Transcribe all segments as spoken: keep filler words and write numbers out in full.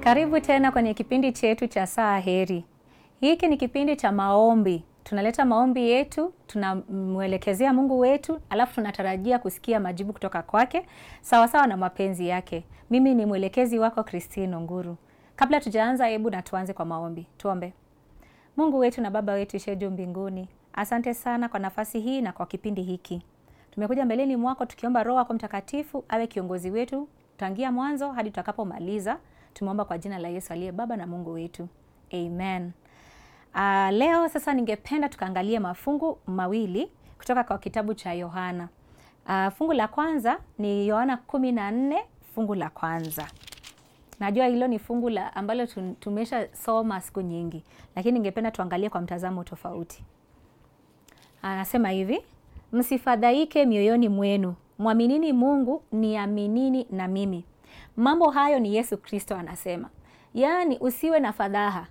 Karibu tena kwenye kipindi chetu cha Saa Heri. Hiki ni kipindi cha maombi. Tunaleta maombi yetu, tunamwelekezea Mungu wetu, alafu tunatarajia kusikia majibu kutoka kwake, sawa sawa na mapenzi yake. Mimi ni mwelekezi wako Christine Onguru. Kabla tujaanza, hebu na tuanze kwa maombi. Tuombe. Mungu wetu na Baba wetu ishiye juu mbinguni, asante sana kwa nafasi hii na kwa kipindi hiki. Tumekuja mbeleni mwako tukiomba Roho wako Mtakatifu awe kiongozi wetu tangia mwanzo hadi tutakapomaliza. Tumeomba kwa jina la Yesu aliye Baba na Mungu wetu. Amen. Uh, leo sasa ningependa tukaangalie mafungu mawili kutoka kwa kitabu cha Yohana. Uh, fungu la kwanza ni Yohana kumi na nne fungu la kwanza. Najua hilo ni fungu la ambalo tumesha soma siku nyingi, lakini ningependa tuangalie kwa mtazamo tofauti. Anasema uh, hivi: msifadhaike mioyoni mwenu, mwaminini Mungu, niaminini na mimi. Mambo hayo ni Yesu Kristo anasema. Yaani usiwe na fadhaha.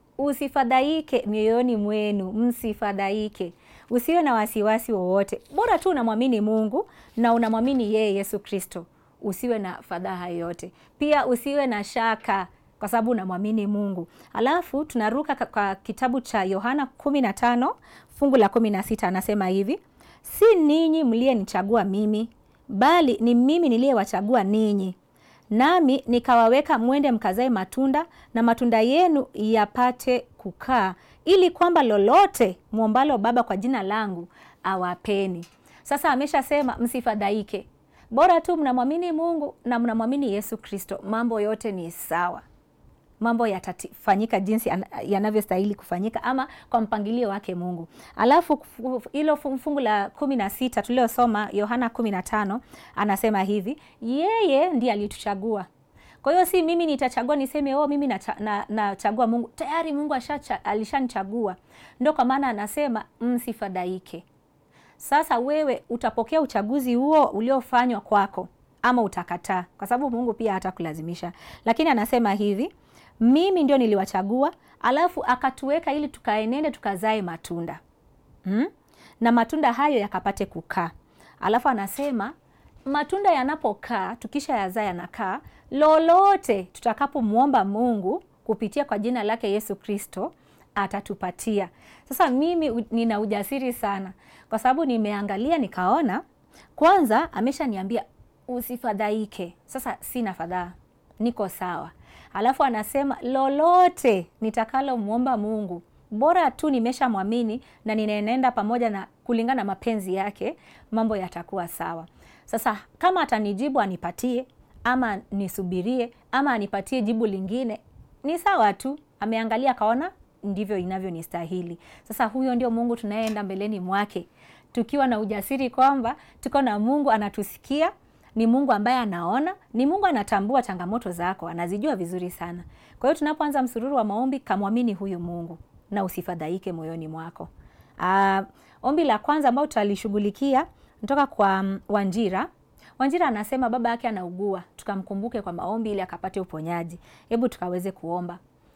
Usifadhaike mioyoni mwenu, msifadhaike. Usiwe na wasiwasi wowote. Bora tu unamwamini Mungu na unamwamini yeye Yesu Kristo. Usiwe na fadhaha yoyote. Pia usiwe na shaka kwa sababu unamwamini Mungu. Alafu tunaruka kwa kitabu cha Yohana kumi na tano fungu la kumi na sita, anasema hivi: si ninyi mlienichagua mimi, bali ni mimi niliyewachagua ninyi. Nami nikawaweka mwende mkazae matunda, na matunda yenu yapate kukaa, ili kwamba lolote muombalo Baba kwa jina langu awapeni. Sasa ameshasema msifadhaike. Bora tu mnamwamini Mungu na mnamwamini Yesu Kristo, mambo yote ni sawa. Mambo yatafanyika jinsi yanavyostahili kufanyika ama kwa mpangilio wake Mungu. Alafu hilo fungu la kumi na sita tuliosoma Yohana kumi na tano anasema hivi: yeye ndiye alituchagua. Kwa hiyo si mimi nitachagua niseme oh mimi nachagua na Mungu. Tayari Mungu alishanichagua. Ndio kwa maana anasema msifadhaike. Sasa wewe utapokea uchaguzi huo uliofanywa kwako ama utakataa, kwa sababu Mungu pia hatakulazimisha. Lakini anasema hivi: mimi ndio niliwachagua, alafu akatuweka ili tukaenende tukazae matunda. Hmm? Na matunda hayo yakapate kukaa. Alafu anasema matunda yanapokaa, tukisha yazaa yanakaa, lolote tutakapomuomba Mungu kupitia kwa jina lake Yesu Kristo atatupatia. Sasa mimi nina ujasiri sana kwa sababu nimeangalia nikaona, kwanza ameshaniambia usifadhaike. Sasa sina fadhaa. Niko sawa. Alafu anasema lolote nitakalo muomba Mungu, bora tu nimeshamwamini na ninaenenda pamoja na kulingana na mapenzi yake, mambo yatakuwa sawa. Sasa kama atanijibu anipatie, ama nisubirie, ama anipatie jibu lingine, ni sawa tu. Ameangalia kaona ndivyo inavyonistahili. Sasa huyo ndio Mungu tunayeenda mbeleni mwake, tukiwa na ujasiri kwamba tuko na Mungu anatusikia. Ni Mungu ambaye anaona, ni Mungu anatambua changamoto zako, anazijua vizuri sana. Kwa hiyo tunapoanza msururu wa maombi, kamwamini huyu Mungu na usifadhaike moyoni mwako. Uh, ombi la kwanza ambao tutalishughulikia kutoka kwa um, Wanjira. Wanjira anasema baba yake anaugua, tukamkumbuke kwa maombi ili akapate uponyaji. Hebu tukaweze kuomba.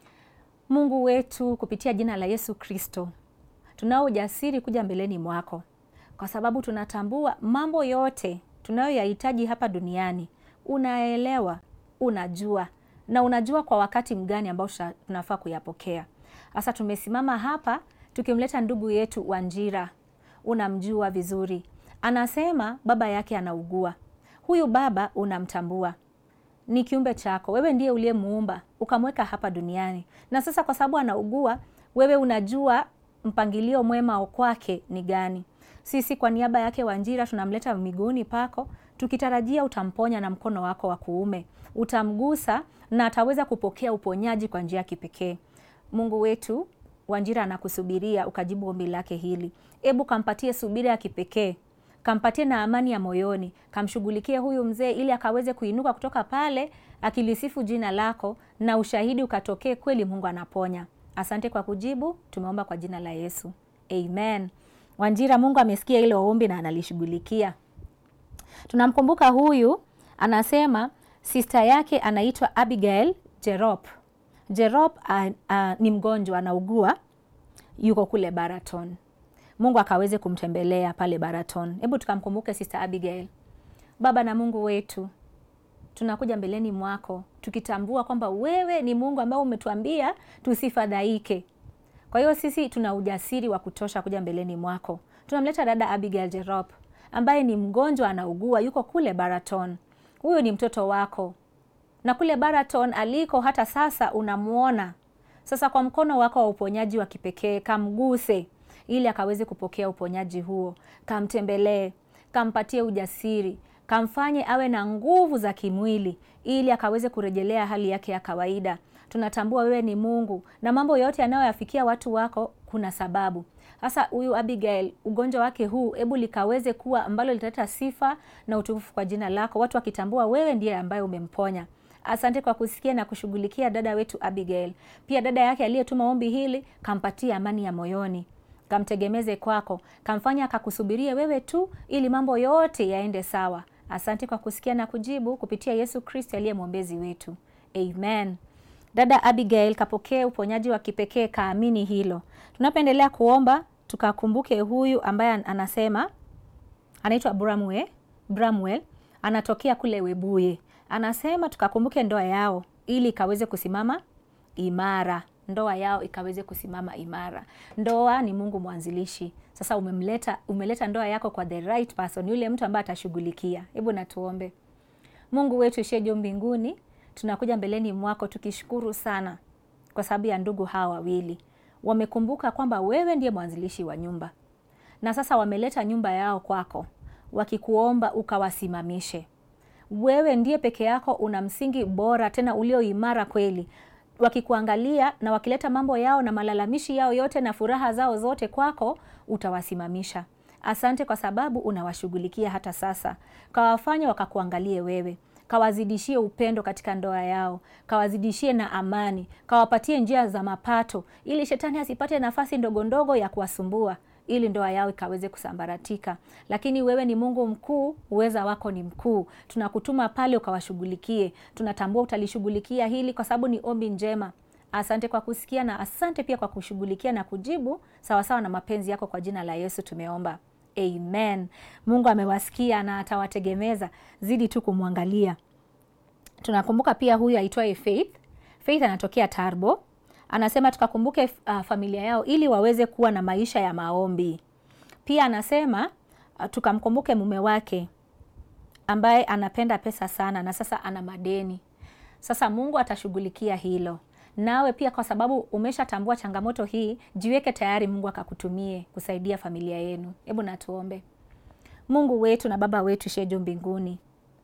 Mungu wetu, kupitia jina la Yesu Kristo, tunao ujasiri kuja mbeleni mwako kwa sababu tunatambua mambo yote tunayoyahitaji hapa duniani unaelewa, unajua, na unajua kwa wakati mgani ambao tunafaa kuyapokea. Sasa tumesimama hapa tukimleta ndugu yetu Wanjira. Unamjua vizuri. Anasema baba yake anaugua. Huyu baba unamtambua. Ni kiumbe chako. Wewe ndiye uliyemuumba, ukamweka hapa duniani. Na sasa kwa sababu anaugua, wewe unajua mpangilio mwema kwake ni gani. Sisi kwa niaba yake Wanjira tunamleta miguuni pako, tukitarajia utamponya na mkono wako wa kuume. Utamgusa na ataweza kupokea uponyaji kwa njia ya kipekee. Mungu wetu, Wanjira anakusubiria ukajibu ombi lake hili. Hebu kampatie subira ya kipekee. Kampatie na amani ya moyoni. Kamshughulikie huyu mzee ili akaweze kuinuka kutoka pale akilisifu jina lako na ushahidi ukatokee kweli Mungu anaponya. Asante kwa kujibu. Tumeomba kwa jina la Yesu. Amen. Wanjira, Mungu amesikia ile ombi na analishughulikia. Tunamkumbuka huyu, anasema sister yake anaitwa Abigail Jerop. Jerop uh, uh, ni mgonjwa, anaugua, yuko kule Baraton. Mungu akaweze kumtembelea pale Baraton. Hebu tukamkumbuke sister Abigail. Baba na Mungu wetu, tunakuja mbeleni mwako tukitambua kwamba wewe ni Mungu ambaye umetuambia tusifadhaike. Kwa hiyo sisi tuna ujasiri wa kutosha kuja mbeleni mwako. Tunamleta dada Abigail Jerop ambaye ni mgonjwa, anaugua, yuko kule Baraton. Huyu ni mtoto wako, na kule Baraton aliko hata sasa unamuona. Sasa kwa mkono wako wa uponyaji wa kipekee, kamguse ili akaweze kupokea uponyaji huo. Kamtembelee, kampatie ujasiri, kamfanye awe na nguvu za kimwili ili akaweze kurejelea hali yake ya kawaida. Tunatambua wewe ni Mungu na mambo yote yanayoyafikia watu wako kuna sababu. Sasa huyu Abigail, ugonjwa wake huu, hebu likaweze kuwa ambalo litaleta sifa na utukufu kwa jina lako, watu wakitambua wewe ndiye ambaye umemponya. Asante kwa kusikia na kushughulikia dada wetu Abigail. Pia dada yake aliyetuma ombi hili, kampatie amani ya moyoni, kamtegemeze kwako, kamfanya akakusubirie wewe tu ili mambo yote yaende sawa. Asante kwa kusikia na kujibu kupitia Yesu Kristo aliye mwombezi wetu. Amen. Dada Abigail, kapokee uponyaji wa kipekee, kaamini hilo. Tunapoendelea kuomba, tukakumbuke huyu ambaye anasema anaitwa Bramwell, Bramwell anatokea kule Webuye. Anasema tukakumbuke ndoa yao ili ikaweze kusimama imara. Ndoa yao ikaweze kusimama imara. Ndoa ni Mungu mwanzilishi. Sasa umemleta umeleta ndoa yako kwa the right person, yule mtu ambaye atashughulikia. Hebu na tuombe. Mungu wetu uliye juu mbinguni, tunakuja mbeleni mwako tukishukuru sana kwa sababu ya ndugu hawa wawili. Wamekumbuka kwamba wewe ndiye mwanzilishi wa nyumba. Na sasa wameleta nyumba yao kwako, wakikuomba ukawasimamishe. Wewe ndiye peke yako una msingi bora tena ulio imara kweli. Wakikuangalia na wakileta mambo yao na malalamishi yao yote na furaha zao zote kwako, utawasimamisha. Asante kwa sababu unawashughulikia hata sasa. Kawafanye wakakuangalie wewe. Kawazidishie upendo katika ndoa yao, kawazidishie na amani, kawapatie njia za mapato ili shetani asipate nafasi ndogo ndogo ya kuwasumbua, ili ndoa yao ikaweze kusambaratika. Lakini wewe ni Mungu mkuu, uweza wako ni mkuu. Tunakutuma pale ukawashughulikie. Tunatambua utalishughulikia hili kwa sababu ni ombi njema. Asante kwa kusikia na asante pia kwa kushughulikia na kujibu sawa sawa na mapenzi yako, kwa jina la Yesu tumeomba. Amen. Mungu amewasikia na atawategemeza. Zidi tu kumwangalia. Tunakumbuka pia huyu aitwaye Faith. Faith anatokea Tarbo. Anasema tukakumbuke uh, familia yao ili waweze kuwa na maisha ya maombi. Pia anasema uh, tukamkumbuke mume wake ambaye anapenda pesa sana na sasa ana madeni. Sasa Mungu atashughulikia hilo. Nawe pia kwa sababu umeshatambua changamoto hii, jiweke tayari Mungu akakutumie kusaidia familia yenu. Hebu na tuombe. Mungu wetu na Baba wetu uliye juu mbinguni,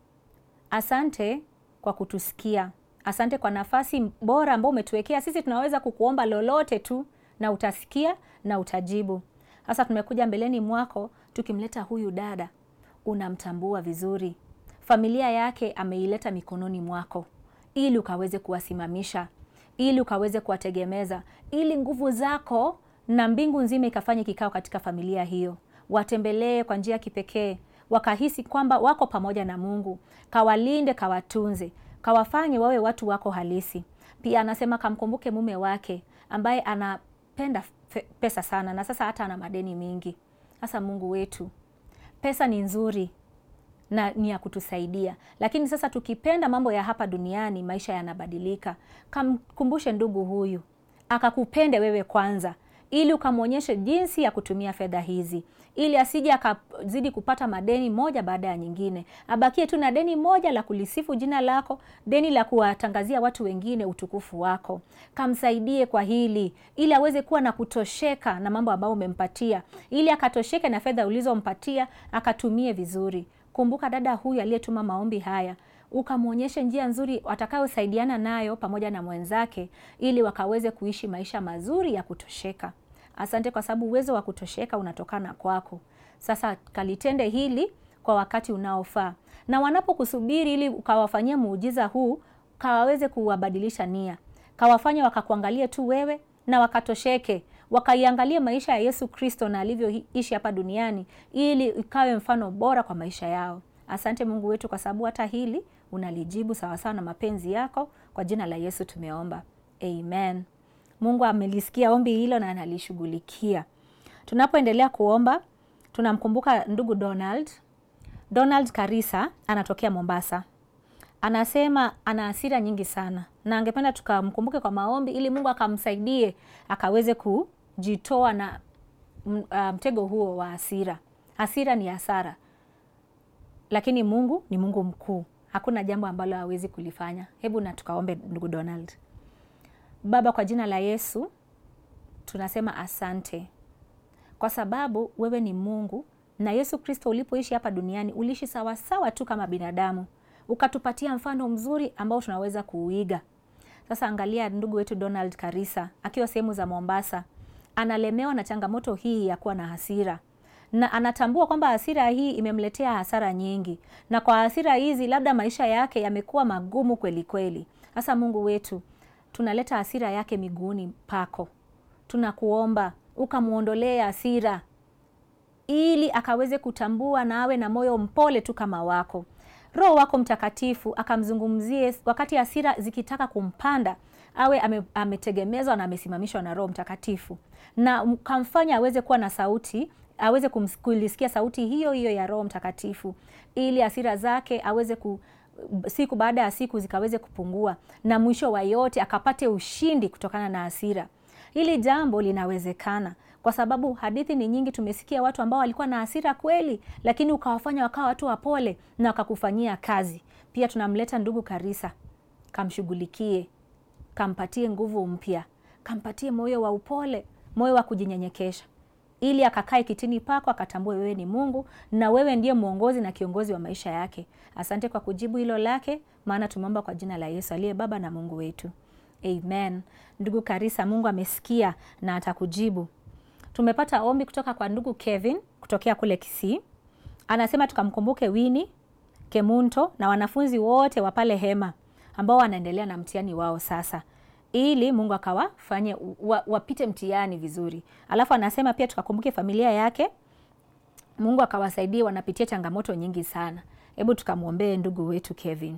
asante kwa kutusikia. Asante kwa nafasi bora ambayo umetuwekea. Sisi tunaweza kukuomba lolote tu na utasikia na utajibu. Sasa tumekuja mbeleni mwako tukimleta huyu dada. Unamtambua vizuri. Familia yake ameileta mikononi mwako ili ukaweze kuwasimamisha, ili ukaweze kuwategemeza, ili nguvu zako na mbingu nzima ikafanye kikao katika familia hiyo. Watembelee kwa njia kipekee, wakahisi kwamba wako pamoja na Mungu. Kawalinde, kawatunze, kawafanye wawe watu wako halisi. Pia anasema kamkumbuke mume wake ambaye anapenda pesa sana na sasa hata ana madeni mingi. Sasa Mungu wetu, pesa ni nzuri na ni ya kutusaidia, lakini sasa tukipenda mambo ya hapa duniani maisha yanabadilika. Kamkumbushe ndugu huyu akakupende wewe kwanza, ili ukamwonyeshe jinsi ya kutumia fedha hizi, ili asije akazidi kupata madeni moja baada ya nyingine. Abakie tu na deni moja la kulisifu jina lako, deni la kuwatangazia watu wengine utukufu wako. Kamsaidie kwa hili ili aweze kuwa na kutosheka na mambo ambayo umempatia, ili akatosheke na fedha ulizompatia akatumie vizuri. Kumbuka dada huyu aliyetuma maombi haya, ukamwonyeshe njia nzuri watakayosaidiana nayo pamoja na mwenzake ili wakaweze kuishi maisha mazuri ya kutosheka. Asante kwa sababu uwezo wa kutosheka unatokana kwako. Sasa kalitende hili kwa wakati unaofaa. Na wanapokusubiri ili ukawafanyia muujiza huu, kawaweze kuwabadilisha nia. Kawafanya wakakuangalie tu wewe na wakatosheke. Wakaiangalie maisha ya Yesu Kristo na alivyoishi hapa duniani ili ikawe mfano bora kwa maisha yao. Asante Mungu wetu kwa sababu hata hili unalijibu sawa sawa na mapenzi yako, kwa jina la Yesu tumeomba. Amen. Mungu amelisikia ombi hilo na analishughulikia. Tunapoendelea kuomba, tunamkumbuka ndugu Donald. Donald Karisa anatokea Mombasa. anasema ana hasira nyingi sana, na angependa tukamkumbuke kwa maombi ili Mungu akamsaidie akaweze kujitoa na mtego huo wa hasira. Hasira ni hasara, lakini Mungu ni Mungu mkuu, hakuna jambo ambalo hawezi kulifanya. Hebu na tukaombe ndugu Donald. Baba, kwa jina la Yesu tunasema asante kwa sababu wewe ni Mungu, na Yesu Kristo ulipoishi hapa duniani uliishi sawa sawa tu kama binadamu, ukatupatia mfano mzuri ambao tunaweza kuuiga. Sasa angalia ndugu wetu Donald Karisa akiwa sehemu za Mombasa, analemewa na changamoto hii ya kuwa na hasira, na anatambua kwamba hasira hii imemletea hasara nyingi, na kwa hasira hizi labda maisha yake yamekuwa magumu kweli kweli. Sasa Mungu wetu, tunaleta hasira yake miguuni pako, tunakuomba ukamuondolee hasira ili akaweze kutambua na awe na moyo mpole tu kama wako. Roho wako Mtakatifu akamzungumzie wakati hasira zikitaka kumpanda, awe ame, ametegemezwa na amesimamishwa na Roho Mtakatifu, na kamfanya aweze kuwa na sauti, aweze kumsikia sauti hiyo hiyo ya Roho Mtakatifu, ili hasira zake aweze ku, siku baada ya siku zikaweze kupungua, na mwisho wa yote akapate ushindi kutokana na hasira. Hili jambo linawezekana kwa sababu hadithi ni nyingi. Tumesikia watu ambao walikuwa na hasira kweli, lakini ukawafanya wakawa watu wapole na wakakufanyia kazi. Pia tunamleta ndugu Karisa, kamshughulikie, kampatie nguvu mpya, kampatie moyo wa upole, moyo wa kujinyenyekesha, ili akakae kitini pako, akatambue wewe ni Mungu na wewe ndiye mwongozi na kiongozi wa maisha yake. Asante kwa kujibu hilo lake, maana tumeomba kwa jina la Yesu aliye Baba na Mungu wetu. Amen. Ndugu Karisa, Mungu amesikia na atakujibu. Tumepata ombi kutoka kwa ndugu Kevin kutokea kule Kisii. Anasema tukamkumbuke Winnie, Kemunto na wanafunzi wote wa pale Hema ambao wanaendelea na mtihani wao sasa, ili Mungu akawafanye wa, wapite mtihani vizuri. Alafu anasema pia tukakumbuke familia yake, Mungu akawasaidie, wanapitia changamoto nyingi sana. Hebu tukamuombee ndugu wetu Kevin.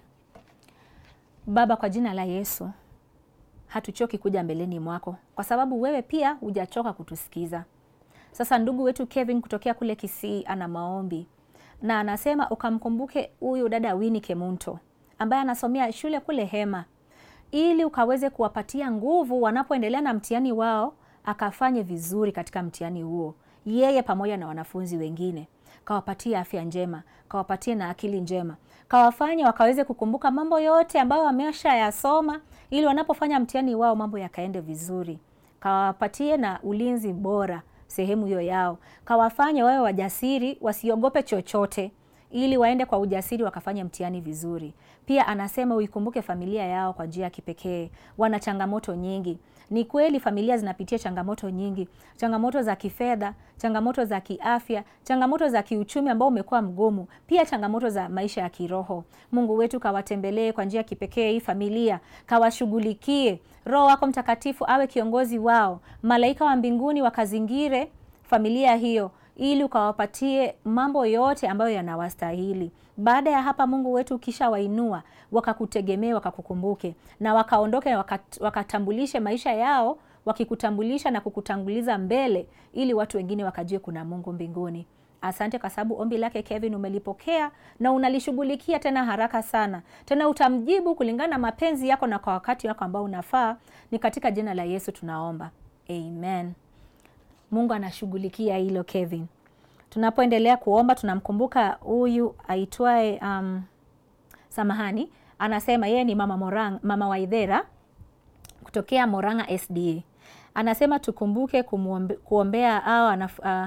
Baba, kwa jina la Yesu, hatuchoki kuja mbeleni mwako kwa sababu wewe pia hujachoka kutusikiza. Sasa ndugu wetu Kevin kutokea kule Kisii ana maombi, na anasema ukamkumbuke huyu dada Winnie Kemunto ambaye anasomea shule kule Hema, ili ukaweze kuwapatia nguvu wanapoendelea na mtihani wao, akafanye vizuri katika mtihani huo, yeye pamoja na wanafunzi wengine. Kawapatie afya njema, kawapatie na akili njema, kawafanye wakaweze kukumbuka mambo yote ambayo wamesha yasoma, ili wanapofanya mtihani wao mambo yakaende vizuri. Kawapatie na ulinzi bora sehemu hiyo yao, kawafanye wawe wajasiri, wasiogope chochote, ili waende kwa ujasiri wakafanya mtihani vizuri. Pia anasema uikumbuke familia yao kwa njia ya kipekee. Wana changamoto nyingi. Ni kweli familia zinapitia changamoto nyingi, changamoto za kifedha, changamoto za kiafya, changamoto za kiuchumi ambao umekuwa mgumu, pia changamoto za maisha ya kiroho. Mungu wetu kawatembelee kwa njia ya kipekee hii familia, kawashughulikie. Roho wako Mtakatifu awe kiongozi wao, malaika wa mbinguni wakazingire familia hiyo, ili ukawapatie mambo yote ambayo yanawastahili. Baada ya hapa Mungu wetu kisha wainua, wakakutegemea, wakakukumbuke, na wakaondoke wakat, wakatambulishe maisha yao, wakikutambulisha na kukutanguliza mbele, ili watu wengine wakajue kuna Mungu mbinguni. Asante kwa sababu ombi lake Kevin umelipokea na unalishughulikia tena haraka sana. Tena utamjibu kulingana na mapenzi yako na kwa wakati wako ambao unafaa. Ni katika jina la Yesu tunaomba. Amen. Mungu anashughulikia hilo Kevin. Tunapoendelea kuomba tunamkumbuka huyu aitwaye um, samahani, anasema yeye ni mama Morang, mama Waithera kutokea Moranga S D A. Anasema tukumbuke kumuombe, kuombea au uh,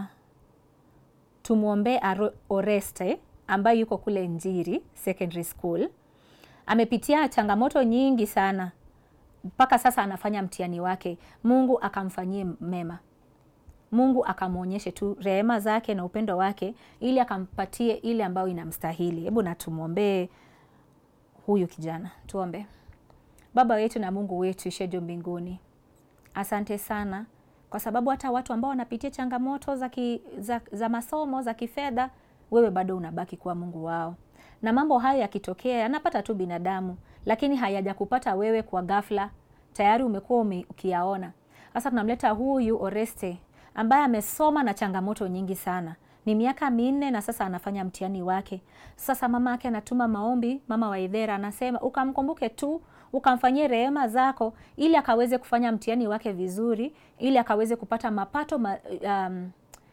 tumuombe Oreste ambaye yuko kule Njiri Secondary School. Amepitia changamoto nyingi sana, mpaka sasa anafanya mtihani wake. Mungu akamfanyie mema, Mungu akamuonyeshe tu rehema zake na upendo wake, ili akampatie ile ambayo inamstahili. Hebu na tumuombe huyu kijana. Tuombe. Baba wetu na Mungu wetu ishejo mbinguni, asante sana kwa sababu hata watu ambao wanapitia changamoto za, ki, za, za masomo za kifedha, wewe bado unabaki kuwa Mungu wao. Na mambo haya yakitokea yanapata tu binadamu, lakini hayajakupata wewe kwa ghafla, tayari umekuwa ukiyaona. Sasa tunamleta huyu Oreste ambaye amesoma na changamoto nyingi sana, Ni miaka minne na sasa anafanya mtihani wake. Sasa mama yake anatuma maombi, mama wa Idhera anasema ukamkumbuke tu, ukamfanyie rehema zako ili akaweze kufanya mtihani wake vizuri, ili akaweze kupata mapato ma, um,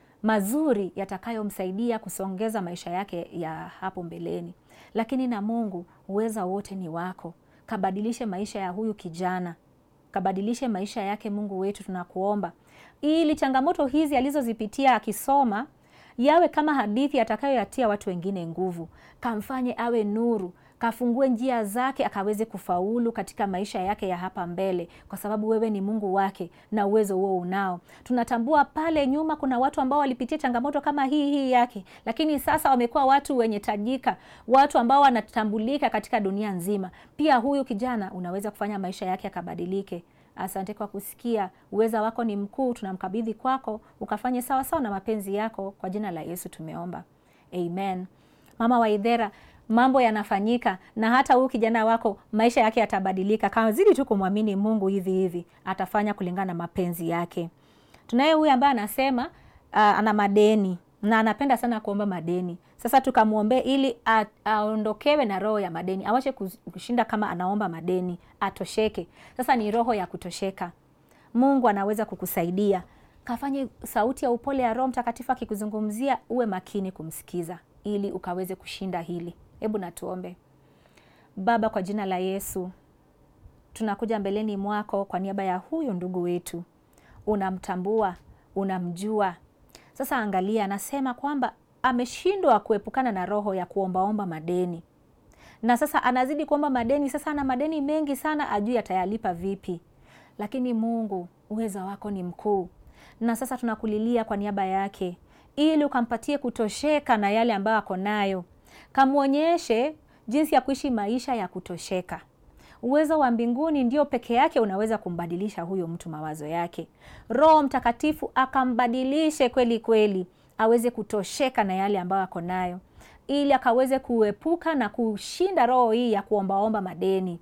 mazuri yatakayomsaidia kusongeza maisha yake ya hapo mbeleni. Lakini na Mungu, uweza wote ni wako. Kabadilishe maisha ya huyu kijana. Kabadilishe maisha yake Mungu wetu, tunakuomba. Ili changamoto hizi alizozipitia akisoma yawe kama hadithi atakayoyatia watu wengine nguvu. Kamfanye awe nuru, kafungue njia zake akaweze kufaulu katika maisha yake ya hapa mbele, kwa sababu wewe ni Mungu wake na uwezo huo unao. Tunatambua pale nyuma kuna watu ambao walipitia changamoto kama hii hii yake, lakini sasa wamekuwa watu wenye tajika, watu ambao wanatambulika katika dunia nzima. Pia huyu kijana unaweza kufanya maisha yake yakabadilike. Asante kwa kusikia. Uweza wako ni mkuu, tunamkabidhi kwako, ukafanye sawa sawa na mapenzi yako, kwa jina la Yesu tumeomba. Amen. Mama wa Idhera, mambo yanafanyika na hata huyu kijana wako maisha yake yatabadilika. Kama zidi tu kumwamini Mungu, hivi hivi atafanya kulingana na mapenzi yake. Tunaye huyu ambaye anasema uh, ana madeni na anapenda sana kuomba madeni. Sasa tukamuombe ili aondokewe na roho ya madeni, awache kushinda kama anaomba madeni, atosheke. Sasa ni roho ya kutosheka. Mungu anaweza kukusaidia. Kafanye sauti ya upole ya Roho Mtakatifu akikuzungumzia, uwe makini kumsikiza ili ukaweze kushinda hili. Hebu natuombe. Baba, kwa jina la Yesu, tunakuja mbeleni mwako kwa niaba ya huyu ndugu wetu. Unamtambua, unamjua. Sasa angalia, anasema kwamba ameshindwa kuepukana na roho ya kuombaomba madeni. Na sasa anazidi kuomba madeni, sasa ana madeni mengi sana, ajui atayalipa vipi. Lakini Mungu, uweza wako ni mkuu. Na sasa tunakulilia kwa niaba yake, ili ukampatie kutosheka na yale ambayo ako nayo. Kamuonyeshe jinsi ya kuishi maisha ya kutosheka. Uwezo wa mbinguni ndio peke yake unaweza kumbadilisha huyo mtu mawazo yake. Roho Mtakatifu akambadilishe kweli kweli, aweze kutosheka na yale ambayo ako nayo, ili akaweze kuepuka na kushinda roho hii ya kuombaomba madeni.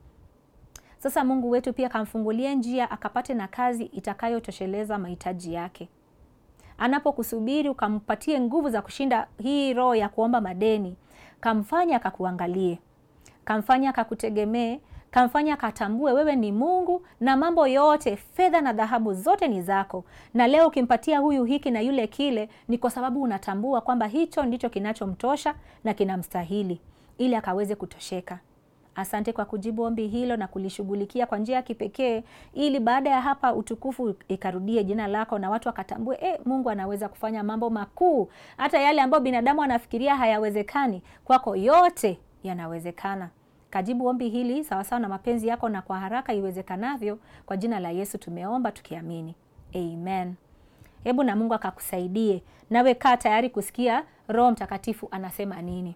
Sasa Mungu wetu pia kamfungulie njia, akapate na kazi itakayotosheleza mahitaji yake. Anapokusubiri ukampatie nguvu za kushinda hii roho ya kuomba madeni. Kamfanya akakuangalie, kamfanya akakutegemee, kamfanya akatambue wewe ni Mungu na mambo yote, fedha na dhahabu zote ni zako. Na leo ukimpatia huyu hiki na yule kile, ni kwa sababu unatambua kwamba hicho ndicho kinachomtosha na kinamstahili, ili akaweze kutosheka. Asante kwa kujibu ombi hilo na kulishughulikia kwa njia ya kipekee, ili baada ya hapa utukufu ikarudie jina lako na watu wakatambue, eh, Mungu anaweza kufanya mambo makuu. Hata yale ambayo binadamu anafikiria hayawezekani, kwako yote yanawezekana. Kajibu ombi hili sawa sawa na mapenzi yako na kwa haraka iwezekanavyo, kwa jina la Yesu tumeomba tukiamini. Amen. Hebu na Mungu akakusaidie. Nawe kaa tayari kusikia Roho Mtakatifu anasema nini.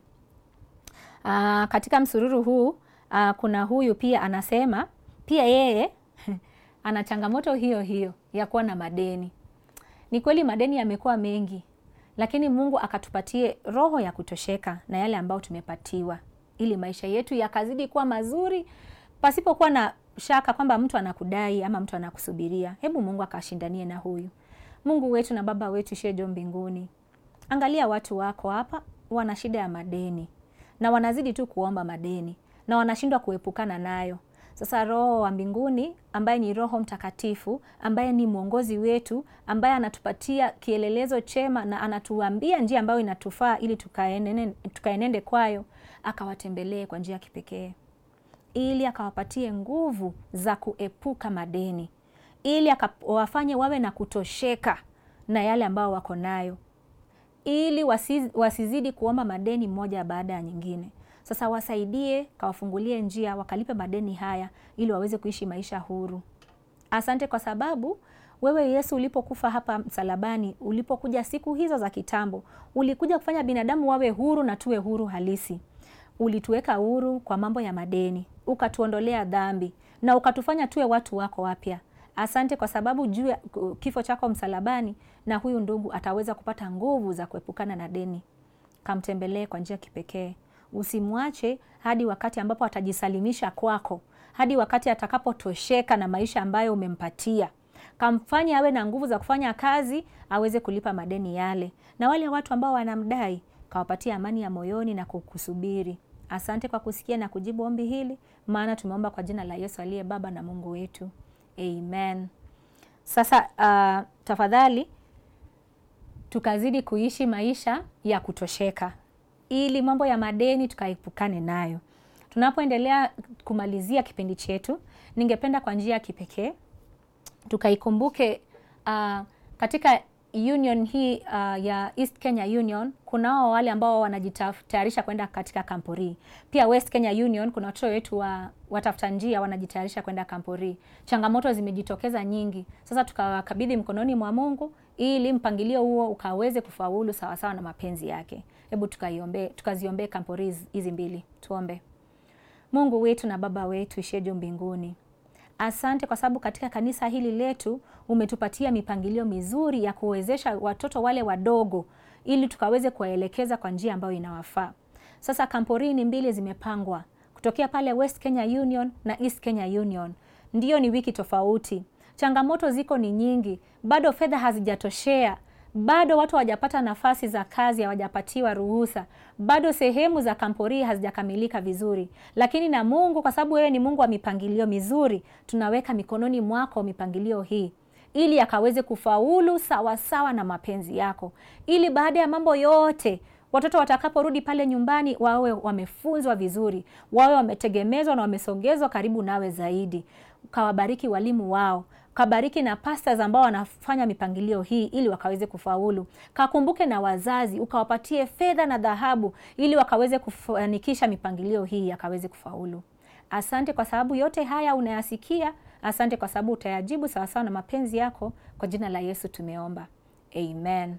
Aa, katika msururu huu aa, kuna huyu pia anasema pia yeye ana changamoto hiyo hiyo ya kuwa na madeni. Ni kweli madeni yamekuwa mengi, lakini Mungu akatupatie roho ya kutosheka na yale ambao tumepatiwa, ili maisha yetu yakazidi kuwa mazuri, pasipokuwa na shaka kwamba mtu anakudai ama mtu anakusubiria. Hebu Mungu akashindanie na huyu. Mungu wetu na Baba wetu shejo mbinguni, angalia watu wako hapa wana shida ya madeni, na wanazidi tu kuomba madeni, na wanashindwa kuepukana nayo. Sasa Roho wa mbinguni ambaye ni Roho Mtakatifu, ambaye ni mwongozi wetu, ambaye anatupatia kielelezo chema na anatuambia njia ambayo inatufaa ili tukaenende, tukaenende kwayo, akawatembelee kwa njia kipekee, ili akawapatie nguvu za kuepuka madeni, ili akawafanye wawe na kutosheka na yale ambao wako nayo, ili wasiz, wasizidi kuomba madeni moja baada ya nyingine. Sasa wasaidie, kawafungulie njia, wakalipe madeni haya ili waweze kuishi maisha huru. Asante kwa sababu wewe Yesu ulipokufa hapa msalabani, ulipokuja siku hizo za kitambo, ulikuja kufanya binadamu wawe huru na tuwe huru halisi. Ulituweka huru kwa mambo ya madeni, ukatuondolea dhambi na ukatufanya tuwe watu wako wapya. Asante kwa sababu juu ya kifo chako msalabani, na huyu ndugu ataweza kupata nguvu za kuepukana na deni. Kamtembelee kwa njia kipekee. Usimwache hadi wakati ambapo atajisalimisha kwako, hadi wakati atakapotosheka na maisha ambayo umempatia. kamfanye awe na nguvu za kufanya kazi, aweze kulipa madeni yale. Na wale watu ambao wanamdai, kawapatia amani ya moyoni na kukusubiri. Asante kwa kusikia na kujibu ombi hili, maana tumeomba kwa jina la Yesu aliye Baba na Mungu wetu. Amen. Sasa uh, tafadhali tukazidi kuishi maisha ya kutosheka, ili mambo ya madeni tukaepukane nayo. Tunapoendelea kumalizia kipindi chetu, ningependa kwa njia ya kipekee tukaikumbuke uh, katika union hii uh, ya East Kenya Union, kunao wale ambao wanajitayarisha kwenda katika kampuri. Pia West Kenya Union kuna watoto wetu wa watafuta njia wanajitayarisha kwenda kampuri. Changamoto zimejitokeza nyingi. Sasa tukawakabidhi mkononi mwa Mungu ili mpangilio huo ukaweze kufaulu sawa sawa na mapenzi yake. Hebu tukaiombe, tukaziombe kampuri hizi mbili. Tuombe. Mungu wetu na Baba wetu ishiye juu mbinguni, asante kwa sababu katika kanisa hili letu umetupatia mipangilio mizuri ya kuwezesha watoto wale wadogo ili tukaweze kuwaelekeza kwa njia ambayo inawafaa. Sasa kamporini mbili zimepangwa kutokea pale West Kenya Union na East Kenya Union. Ndiyo, ni wiki tofauti. Changamoto ziko ni nyingi. Bado fedha hazijatoshea. Bado watu hawajapata nafasi za kazi, hawajapatiwa ruhusa. Bado sehemu za kampori hazijakamilika vizuri. Lakini na Mungu, kwa sababu wewe ni Mungu wa mipangilio mizuri, tunaweka mikononi mwako mipangilio hii ili akaweze kufaulu sawa sawa na mapenzi yako. Ili baada ya mambo yote watoto watakaporudi pale nyumbani wawe wamefunzwa vizuri, wawe wametegemezwa na wamesongezwa karibu nawe zaidi. Ukawabariki walimu wao, kabariki na pastors ambao wanafanya mipangilio hii ili wakaweze kufaulu. Kakumbuke na wazazi, ukawapatie fedha na dhahabu ili wakaweze kufanikisha mipangilio hii yakaweze kufaulu. Asante kwa sababu yote haya unayasikia. Asante kwa sababu utayajibu sawa sawa na mapenzi yako. Kwa jina la Yesu tumeomba. Amen.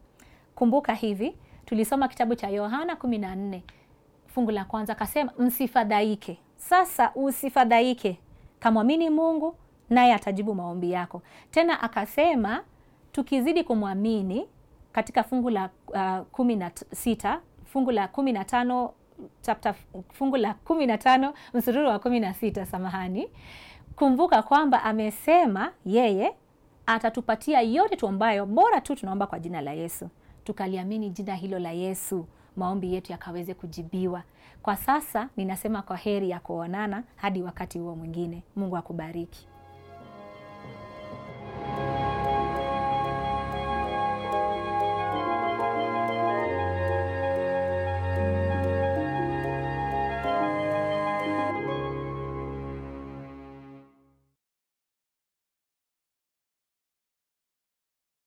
Kumbuka hivi, tulisoma kitabu cha Yohana kumi na nne fungu la kwanza, akasema msifadhaike. Sasa usifadhaike. Kamwamini Mungu naye atajibu maombi yako. Tena akasema tukizidi kumwamini katika fungu la uh, kumi na sita, fungu la kumi na tano, chapter fungu la kumi na tano msururu wa kumi na sita, samahani. Kumbuka kwamba amesema yeye atatupatia yote tuombayo, bora tu tunaomba kwa jina la Yesu. Tukaliamini jina hilo la Yesu, maombi yetu yakaweze kujibiwa. Kwa sasa ninasema kwa heri ya kuonana hadi wakati huo mwingine. Mungu akubariki.